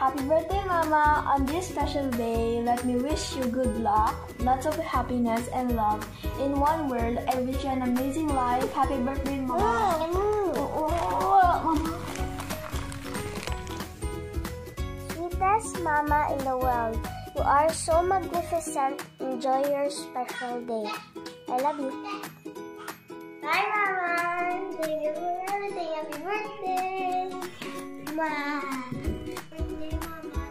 Happy birthday, Mama! On this special day, let me wish you good luck, lots of happiness and love. In one word, I wish you an amazing life. Happy birthday, Mama! Mama. Sweetest Mama in the world, you are so magnificent. Enjoy your special day. I love you. Bye, Mama! Thank you for everything. Happy birthday! Mama! Birthday, Mama.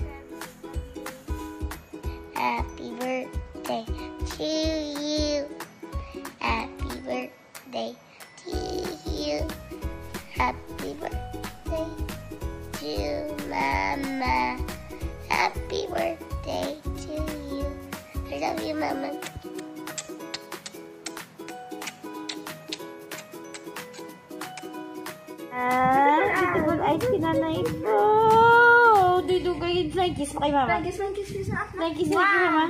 Thank you for everything. Happy birthday to you. Happy birthday to you. Happy birthday to Mama. Happy birthday to you. I love you, Mama. Dito mag-ice si nanay ito. Dito kayo, flying kiss pa kay Mama. Flying kiss, please. Flying kiss na kay Mama.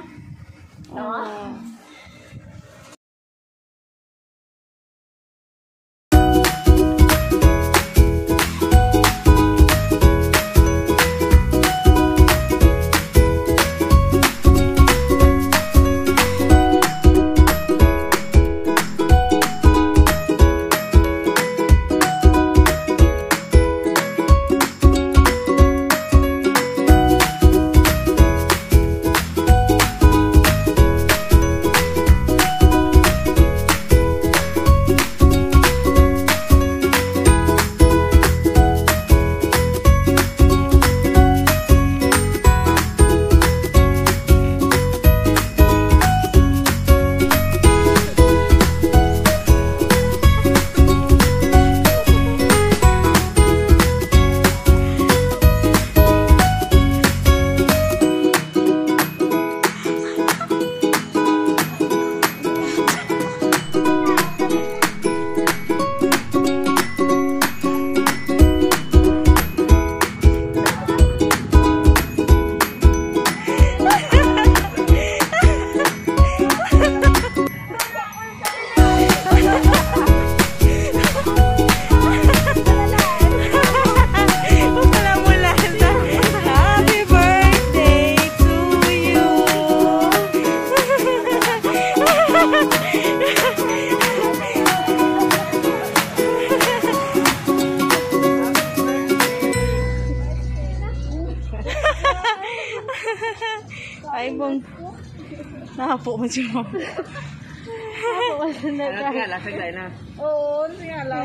Ay, bong. Nakapo mo siya. Nakapo mo siya na. Kaya lasag na. Oo, siya lang.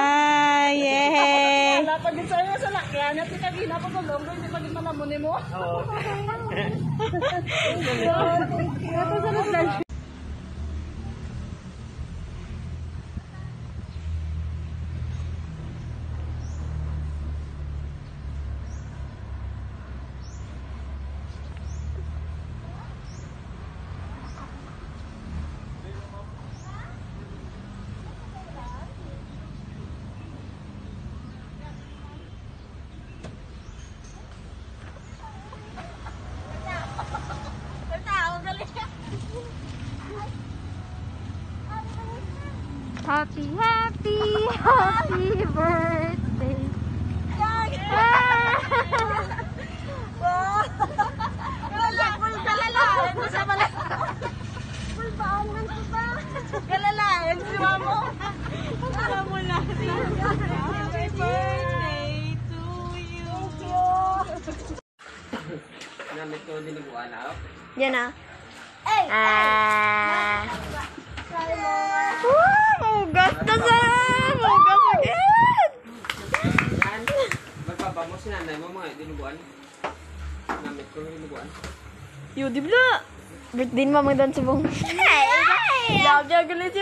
Yay! Wala pa din sa'yo sa lakyan. At ikagina pa sa longgo, hindi pa din malamunin mo. Oo. Ito sa lunch. Happy, happy, happy birthday. Galalain mo sa mala. Pulbaanan ko ba? Galalain si Mamo. Alam mo na. Happy birthday to you. Namit ko din nag-uwan ako. Yan na. Gastos Mugas agad! Yan. Magbaba mo si nanay mo mga dinuguan. Namit ko dinuguan. Yo, di ba? Birthday mo magdan subong. Hey! Love you, galit